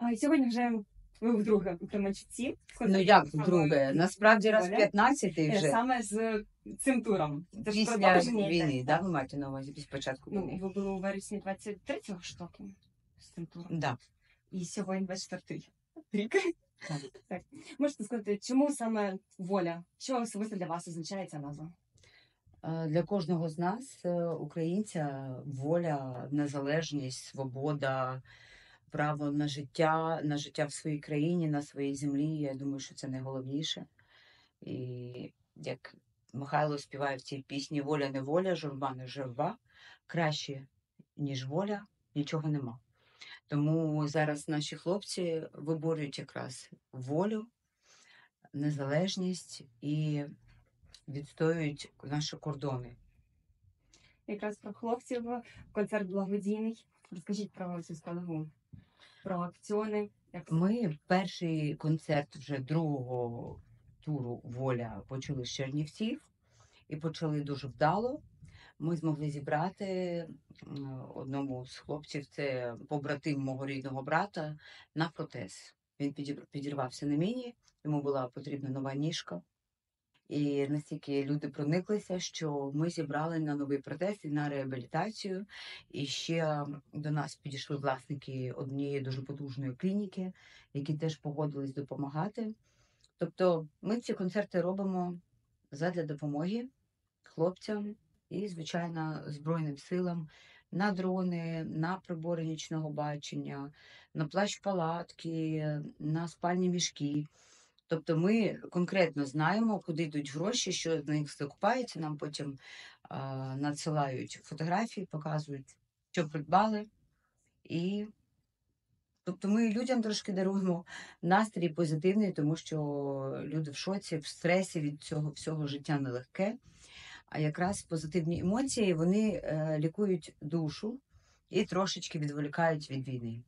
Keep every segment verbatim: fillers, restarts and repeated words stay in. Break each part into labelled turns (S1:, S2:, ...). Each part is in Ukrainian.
S1: А сьогодні вже ви вдруге у Кременчуці.
S2: Ну як вдруге? Насправді раз п'ятнадцятий
S1: Е,
S2: вже
S1: Саме з цим туром. Це ж
S2: після
S1: продовження йде.
S2: війни, да, ви маєте на увазі, після початку
S1: Ну,
S2: війни?
S1: ви були у вересні двадцять третього ж року з цим туром.
S2: Да.
S1: І сьогодні двадцять четвертий рік.
S2: Так.
S1: Так. Можете сказати, чому саме воля? Що особисто для вас означає ця назва?
S2: Е, Для кожного з нас, е, українця, воля, незалежність, свобода, право на життя, на життя в своїй країні, на своїй землі. Я думаю, що це найголовніше. І як Михайло співає в цій пісні «Воля не воля, журба не журба», краще, ніж воля, нічого нема. Тому зараз наші хлопці виборюють якраз волю, незалежність і відстоюють наші кордони.
S1: Якраз про хлопців, концерт благодійний. Розкажіть про цю складову, про акціони. Як...
S2: Ми перший концерт вже другого туру «Воля» почали з Чернівців і почали дуже вдало. Ми змогли зібрати одному з хлопців, це побратим мого рідного брата, на протез. Він підірвався на міні, йому була потрібна нова ніжка. І настільки люди прониклися, що ми зібрали на новий протез і на реабілітацію. І ще до нас підійшли власники однієї дуже потужної клініки, які теж погодились допомагати. Тобто ми ці концерти робимо задля допомоги хлопцям і, звичайно, Збройним силам на дрони, на прибори нічного бачення, на плащ-палатки, на спальні мішки. Тобто ми конкретно знаємо, куди йдуть гроші, що з них закупається, нам потім а, надсилають фотографії, показують, що придбали. І тобто ми людям трошки даруємо настрій позитивний, тому що люди в шоці, в стресі від цього всього життя нелегке. А якраз позитивні емоції, вони е, лікують душу і трошечки відволікають від війни.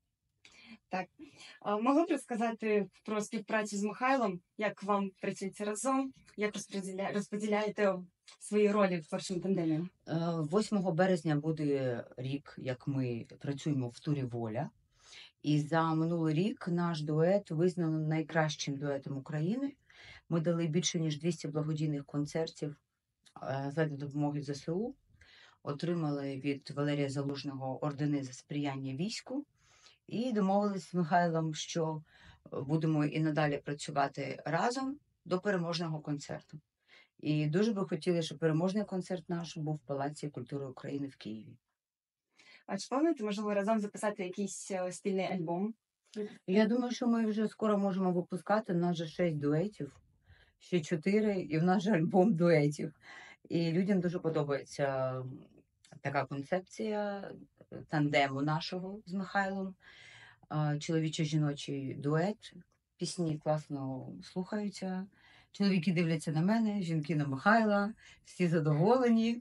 S1: Так. А могли б розказати про співпрацю з Михайлом, як вам працюється разом, як розподіля... розподіляєте свої ролі в творчому тандемі?
S2: восьмого березня буде рік, як ми працюємо в турі «Воля». І за минулий рік наш дует визнано найкращим дуетом України. Ми дали більше, ніж двісті благодійних концертів задля допомоги зе се у. Отримали від Валерія Залужного ордени за сприяння війську. І домовились з Михайлом, що будемо і надалі працювати разом до переможного концерту. І дуже би хотіли, щоб переможний концерт наш був в Палаці культури України в Києві.
S1: А чи плануєте, можливо, разом записати якийсь спільний альбом?
S2: Я думаю, що ми вже скоро можемо випускати. У нас же шість дуетів, ще чотири, і в нас же альбом дуетів. І людям дуже подобається така концепція тандему нашого з Михайлом. Чоловічо-жіночий дует. Пісні класно слухаються. Чоловіки дивляться на мене, жінки на Михайла, всі задоволені.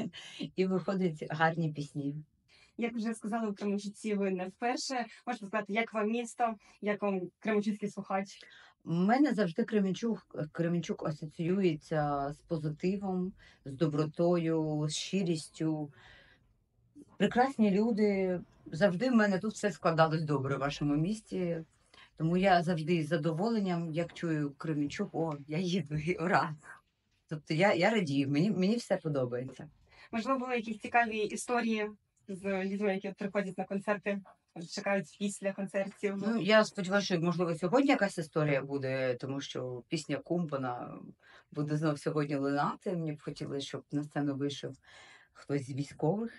S2: І виходять гарні пісні.
S1: Як вже сказали, у Кременчуці ви не вперше. Можете сказати, як вам місто, як вам кременчуцький слухач?
S2: У мене завжди Кременчук, Кременчук асоціюється з позитивом, з добротою, з щирістю. Прекрасні люди. Завжди в мене тут все складалось добре в вашому місті. Тому я завжди з задоволенням, як чую Кременчук, о, я їду, ура! Тобто я, я радію, мені, мені все подобається.
S1: Можливо, були якісь цікаві історії з людьми, які приходять на концерти, чекають після концертів?
S2: Ну, я сподіваюся, що, можливо, сьогодні якась історія буде, тому що пісня Кумпана буде знов сьогодні лунати. Мені б хотілося, щоб на сцену вийшов хтось з військових.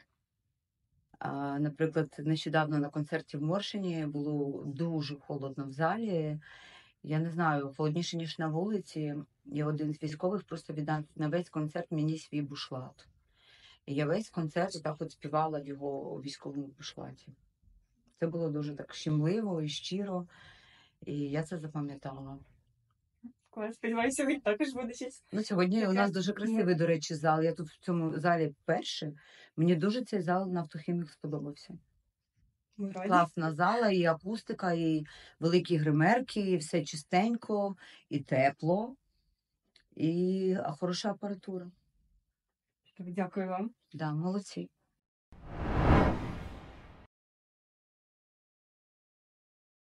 S2: А, наприклад, нещодавно на концерті в Моршині було дуже холодно в залі. Я не знаю, холодніше, ніж на вулиці. І один з військових просто віддав на весь концерт мені свій бушлат. І я весь концерт так от співала в його військовому бушлаті. Це було дуже так щемливо і щиро, і я це запам'ятала.
S1: Сподіваюся, сьогодні також буде щось.
S2: Ну, сьогодні таке. У нас дуже красивий, до речі, зал. Я тут в цьому залі перше. Мені дуже цей зал на Автохімік сподобався. Класна зала, і акустика, і великі гримерки, і все чистенько, і тепло, і хороша апаратура.
S1: Дякую вам.
S2: Да, молодці.